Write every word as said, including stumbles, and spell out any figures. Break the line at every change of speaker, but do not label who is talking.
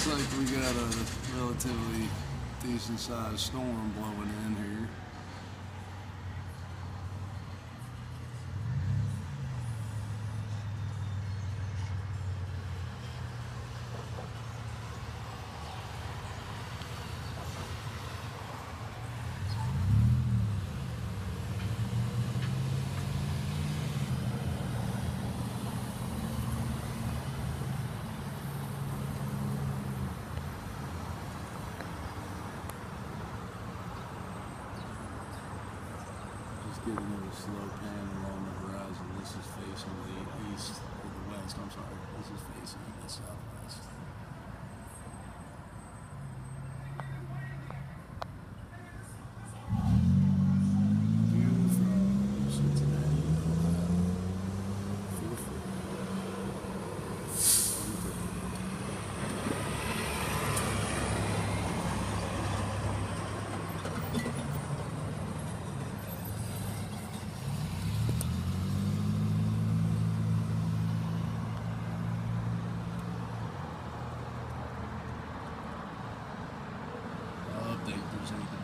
Looks like we got a relatively decent sized storm blowing in here. Giving it a slow pan along the horizon. This is facing the east, or the west, I'm sorry. This is facing the southwest. View from Cincinnati, Ohio. Feel free. Update if there's anything